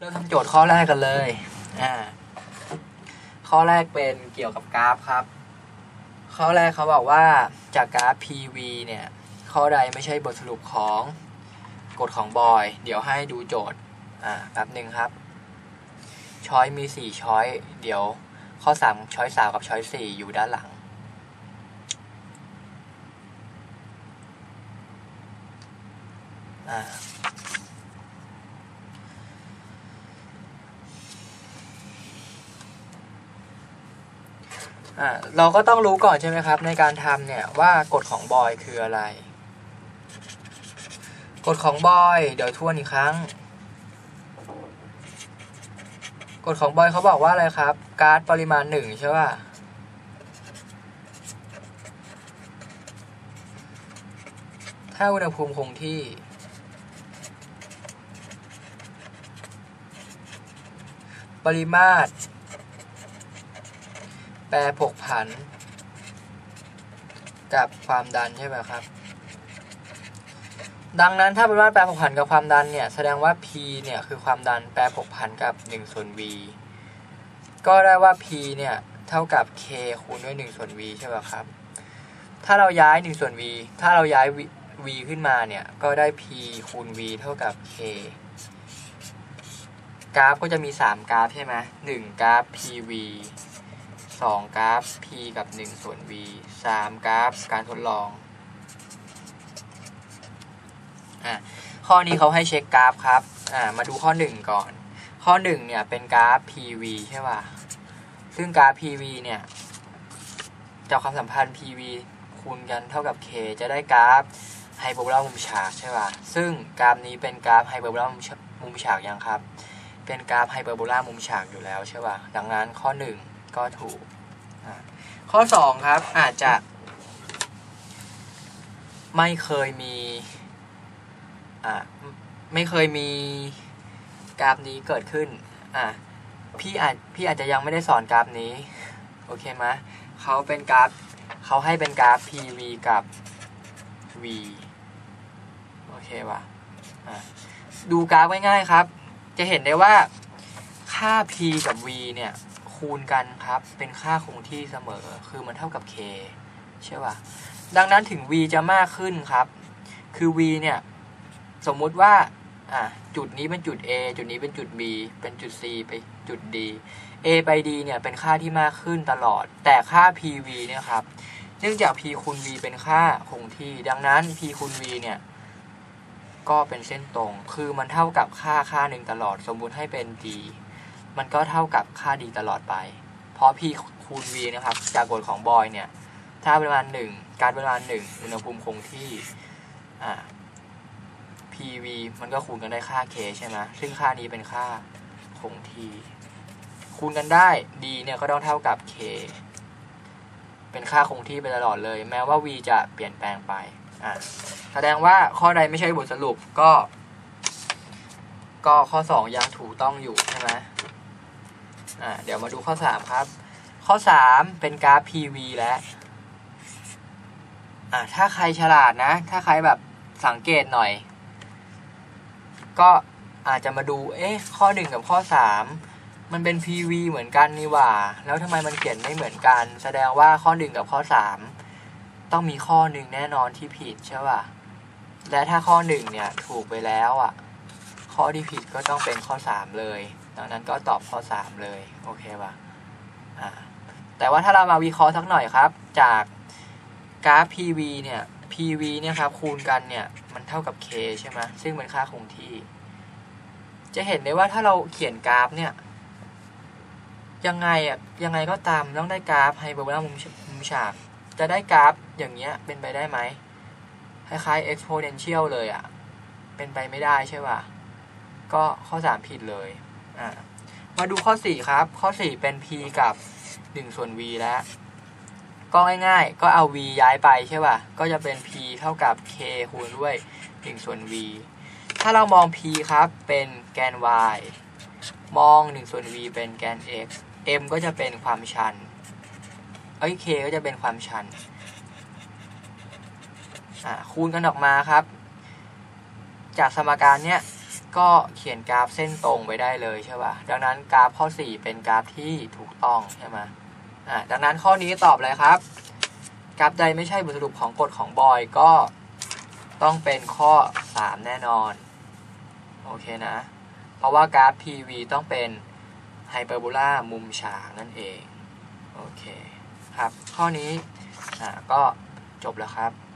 เริ่มทำโจทย์ข้อแรกกันเลยข้อแรกเป็นเกี่ยวกับกราฟครับข้อแรกเขาบอกว่าจากกราฟ PV เนี่ยข้อใดไม่ใช่บทสรุปของกฎของบอยเดี๋ยวให้ดูโจทย์แป๊บหนึ่งครับช้อยมี4ช้อยเดี๋ยวข้อ3ช้อย3กับช้อย4อยู่ด้านหลังเราก็ต้องรู้ก่อนใช่ไหมครับในการทำเนี่ยว่ากฎของบอยคืออะไรกฎของบอยเดี๋ยวทวนอีกครั้งกฎของบอยเขาบอกว่าอะไรครับก๊าซปริมาณ1ใช่ป่ะถ้าอุณหภูมิคงที่ปริมาตรแปรผกผันกับความดันใช่ไหมครับดังนั้นถ้าปริมาตรแปรผกผันกับความดันเนี่ยแสดงว่า P เนี่ยคือความดันแปรผกผันกับ1ส่วน V ก็ได้ว่า P เนี่ยเท่ากับ K คูณด้วย1ส่วน V ใช่ไหมครับถ้าเราย้าย1ส่วน V ถ้าเราย้าย V ขึ้นมาเนี่ยก็ได้ P คูณ V เท่ากับ K กราฟก็จะมี3กราฟใช่ไหม1กราฟ PV 2กราฟ P กับ1ส่วน V 3กราฟการทดลองข้อนี้เขาให้เช็คกราฟครับมาดูข้อ1ก่อนข้อ1เนี่ยเป็นกราฟ PV ใช่ป่ะซึ่งกราฟ PV เนี่ยจากความสัมพันธ์ PV คูณกันเท่ากับ K จะได้กราฟไฮเปอร์โบลามุมฉากใช่ป่ะซึ่งกราฟนี้เป็นกราฟไฮเปอร์โบลามุมฉากยังครับเป็นกราฟไฮเปอร์โบลามุมฉากอยู่แล้วใช่ป่ะดังนั้นข้อ1ก็ถูกข้อ2ครับอาจจะไม่เคยมีกราฟนี้เกิดขึ้นพี่อาจจะยังไม่ได้สอนกราฟนี้โอเคไหมเขาให้เป็นกราฟ PV กับ V โอเคป่ะดูกราฟง่ายๆครับจะเห็นได้ว่าค่า P กับ V เนี่ยคูณกันครับเป็นค่าคงที่เสมอคือมันเท่ากับ K ใช่ป่ะดังนั้นถึง V จะมากขึ้นครับคือ V เนี่ยสมมุติว่าจุดนี้เป็นจุด A จุดนี้เป็นจุด B เป็นจุด C ไปจุด D A ไป D เนี่ยเป็นค่าที่มากขึ้นตลอดแต่ค่า PV เนี่ยครับเนื่องจาก P คูณ V เป็นค่าคงที่ดังนั้น P คูณ V เนี่ยก็เป็นเส้นตรงคือมันเท่ากับค่าหนึ่งตลอดสมมุติให้เป็น D มันก็เท่ากับค่า D ตลอดไปเพราะ P คูณ V นะครับจากกฎของบอยเนี่ยถ้าปริมาณ1การปริมาณ1อุณหภูมิคงที่PV มันก็คูณกันได้ค่า K ใช่ไหมซึ่งค่านี้เป็นค่าคงที่คูณกันได้ D เนี่ยก็ต้องเท่ากับ K เป็นค่าคงที่ไปตลอดเลยแม้ว่า V จะเปลี่ยนแปลงไปแสดงว่าข้อใดไม่ใช่บทสรุปก็ข้อ2ยังถูกต้องอยู่ใช่ไหมเดี๋ยวมาดูข้อ3ครับข้อ3เป็นกราฟ PV และถ้าใครฉลาดนะถ้าใครแบบสังเกตหน่อยก็อาจจะมาดูข้อ1กับข้อ3มันเป็น PV เหมือนกันนี่หว่าแล้วทำไมมันเขียนไม่เหมือนกันแสดงว่าข้อ1กับข้อ3ต้องมีข้อหนึ่งแน่นอนที่ผิดใช่ป่ะและถ้าข้อ1เนี่ยถูกไปแล้วข้อที่ผิดก็ต้องเป็นข้อ3เลยดังนั้นก็ตอบข้อ3เลยโอเคป่ะแต่ว่าถ้าเรามาวิเคราะห์สักหน่อยครับจากกราฟ PV เนี่ย PV เนี่ยครับคูณกันเนี่ยมันเท่ากับ K ใช่ไหมซึ่งเป็นค่าคงที่จะเห็นได้ว่าถ้าเราเขียนกราฟเนี่ยยังไงก็ตามต้องได้กราฟไฮเปอร์โบลามุมฉากจะได้กราฟอย่างเงี้ยเป็นไปได้ไหมคล้ายๆ exponential เลยเป็นไปไม่ได้ใช่ป่ะก็ข้อ3ผิดเลยมาดูข้อ4ครับข้อ4เป็น P กับ1ส่วน V แล้วก็ง่ายๆก็เอา V ย้ายไปใช่ป่ะก็จะเป็น P เท่ากับ K คูณด้วย1ส่วน V ถ้าเรามอง P ครับเป็นแกน y มอง1ส่วน V เป็นแกน x m ก็จะเป็นความชันK ก็จะเป็นความชันคูณกันออกมาครับจากสมการเนี้ยก็เขียนกราฟเส้นตรงไปได้เลยใช่ป่ะดังนั้นกราฟข้อ4เป็นกราฟที่ถูกต้องใช่ไหมดังนั้นข้อนี้ตอบเลยครับกราฟใดไม่ใช่บทสรุปของกฎของบอยก็ต้องเป็นข้อ3แน่นอนโอเคนะเพราะว่ากราฟ PV ต้องเป็นไฮเปอร์โบลามุมฉากนั่นเองโอเคครับข้อนี้ก็จบแล้วครับ